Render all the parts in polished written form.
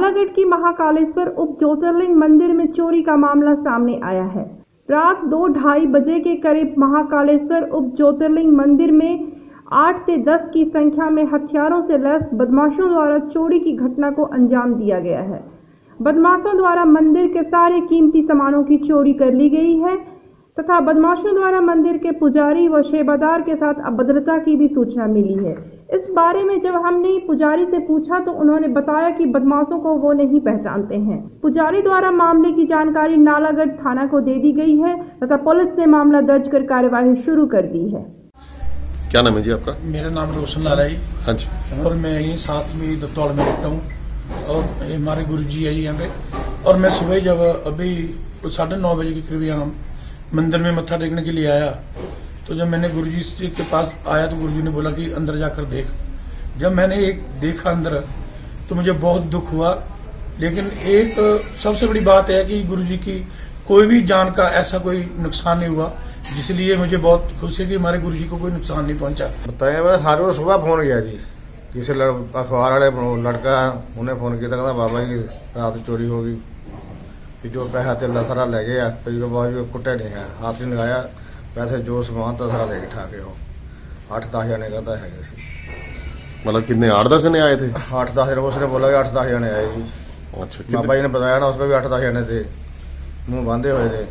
नालागढ़ की महाकालेश्वर उप ज्योतिर्लिंग मंदिर में चोरी का मामला सामने आया है। रात 2:30 बजे के करीब महाकालेश्वर उप ज्योतिर्लिंग मंदिर में 8 से 10 की संख्या में हथियारों से लैस बदमाशों द्वारा चोरी की घटना को अंजाम दिया गया है। बदमाशों द्वारा मंदिर के सारे कीमती सामानों की चोरी कर ली गई है तथा बदमाशों द्वारा मंदिर के पुजारी व सेवादार के साथ अभद्रता की भी सूचना मिली है। इस बारे में जब हमने पुजारी से पूछा तो उन्होंने बताया कि बदमाशों को वो नहीं पहचानते हैं। पुजारी द्वारा मामले की जानकारी नालागढ़ थाना को दे दी गई है तथा पुलिस ने मामला दर्ज कर कार्यवाही शुरू कर दी है। क्या नाम है जी आपका? मेरा नाम रोशन नाराई। हाँ जी। और मैं यहीं साथ में दत्तौड़ में रहता हूँ और हमारे गुरु जी है यहाँ पे। और मैं सुबह जब अभी 9:30 बजे के करीब यहाँ मंदिर में मत्था टेकने के लिए आया तो जब मैंने गुरु जी के पास आया तो गुरु जी ने बोला कि अंदर जाकर देख। जब मैंने एक देखा अंदर तो मुझे बहुत दुख हुआ, लेकिन एक सबसे बड़ी बात है कि गुरु जी की कोई भी जान का ऐसा कोई नुकसान नहीं हुआ, जिसलिए मुझे बहुत खुशी है कि हमारे गुरु जी को कोई नुकसान नहीं पहुंचा। बताया मैं हर रोज सुबह फोन किया जी, किसी अखबार वाले लड़का उन्हें फोन किया कहता बाबा जी रात चोरी हो गई, जो पैसा तेला सारा ले गया, बाबा कुटे नहीं है, हाथ नहीं लगाया, पैसे जो सामान था सारा लेके ठा के हो। 8-10 जने कहता है। मतलब कितने 8-10 जने आए थे? 8-10 जने, उसने बोला कि 8-10 जने आए जी। अच्छा। बाबा जी ने बताया ना उसको भी 8-10 जने थे, मुंह बांधे हुए थे।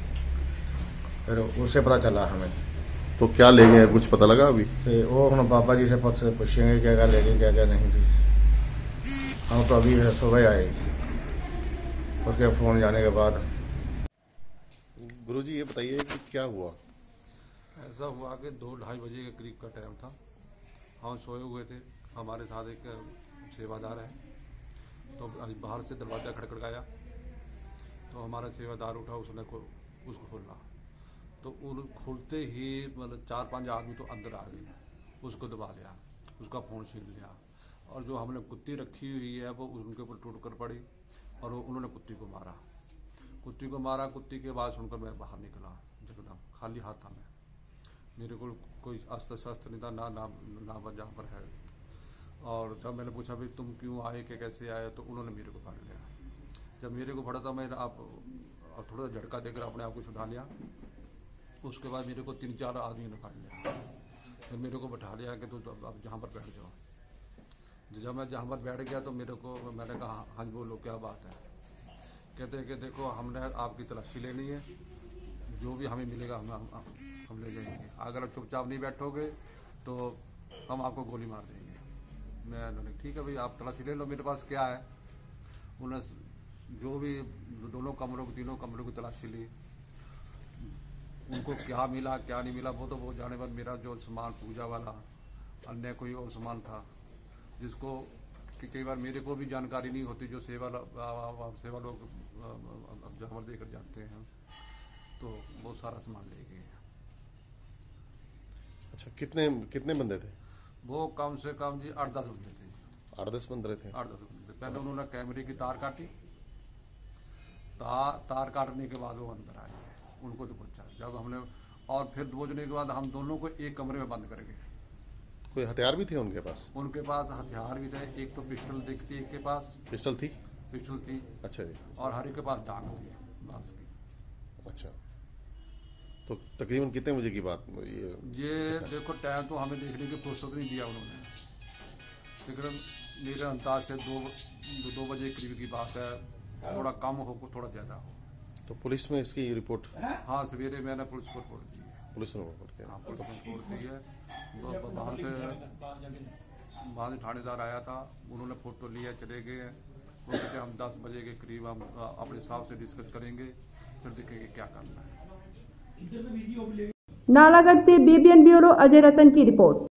फिर उससे पता चला हमें। तो क्या ले गए, कुछ पता लगा अभी? वो हम बाबा जी से पूछेंगे क्या क्या ले गए क्या क्या नहीं थी। हम तो अभी सुबह आए उसके फोन जाने के बाद। गुरुजी ये बताइए कि क्या हुआ? ऐसा हुआ कि 2-2:30 बजे के करीब का टाइम था। हम सोए हुए थे, हमारे साथ एक सेवादार है, तो बाहर से दरवाज़ा खड़खड़ाया तो हमारा सेवादार उठा, उसको खोला तो खुलते ही मतलब 4-5 आदमी तो अंदर आ गए, उसको दबा लिया, उसका फ़ोन छीन लिया और जो हमने कुत्ती रखी हुई है वो उनके ऊपर टूट कर पड़ी और उन्होंने कुत्ती को मारा। कुत्ती की आवाज़ सुनकर मैं बाहर निकला, एकदम खाली हाथ था मैं, मेरे को कोई अस्त्र शस्त्र नहीं था, ना जहाँ पर है। और जब मैंने पूछा भाई तुम क्यों आए, कि कैसे आए, तो उन्होंने मेरे को पकड़ लिया। जब मेरे को पड़ा था मैं आप थोड़ा झटका देकर अपने आप को छुड़ा लिया। उसके बाद मेरे को 3-4 आदमी ने पकड़ लिया, फिर मेरे को बैठा लिया कि तो अब जहाँ पर बैठ जाओ। जब मैं जहाँ पर बैठ गया तो मैंने कहा हाँ बोलो क्या बात है। कहते हैं कि देखो हमने आपकी तलाशी लेनी है, जो भी हमें मिलेगा हम ले जाएंगे, अगर आप चुपचाप नहीं बैठोगे तो हम आपको गोली मार देंगे। मैंने ठीक है भाई आप तलाशी ले लो, मेरे पास क्या है। उन्हें जो भी तीनों कमरों की तलाशी ली, उनको क्या मिला क्या नहीं मिला वो तो वो जाने पर मेरा जो सामान पूजा वाला अन्य कोई और सामान था जिसको कि कई बार मेरे को भी जानकारी नहीं होती, जो सेवा लोग जानवर देकर जाते हैं, तो वो सारा सामान ले गए। अच्छा, कितने बंदे थे वो? कम से कम जी 8-10 बंदे थे। 8-10 बंदे थे। 8-10 बंदे थे। पहले उन्होंने कैमरे की तार काटी, तार काटने के बाद वो अंदर आए, उनको तो पहुंचा जब हमने, और फिर पहुंचने के बाद हम दोनों को एक कमरे में बंद कर गए। कोई हथियार भी थे उनके पास? उनके पास हथियार भी थे, एक तो पिस्टल दिखती, एक के पास पिस्टल थी। अच्छा जी। और हर एक के पास डांग थी बांस की। अच्छा, तो तकरीबन कितने बजे की बात ये देखो टाइम तो हमें देखने की फुर्सत नहीं दिया उन्होंने, तकरीबन मेरे अंदाज से 2 बजे करीब की बात है, थोड़ा कम हो थोड़ा ज्यादा हो। तो पुलिस में इसकी रिपोर्ट? हाँ, सवेरे मैंने पुलिस को रिपोर्ट दी है। पुलिस ने रिपोर्ट किया? हाँ, पुलिस ने रिपोर्ट दी है। वहाँ से थानेदार आया था, उन्होंने फोटो लिया, चले गए हैं। तो हम 10 बजे के करीब हम अपने हिसाब से डिस्कस करेंगे, फिर देखेंगे क्या करना है। नालागढ़ से BBN ब्यूरो अजय रतन की रिपोर्ट।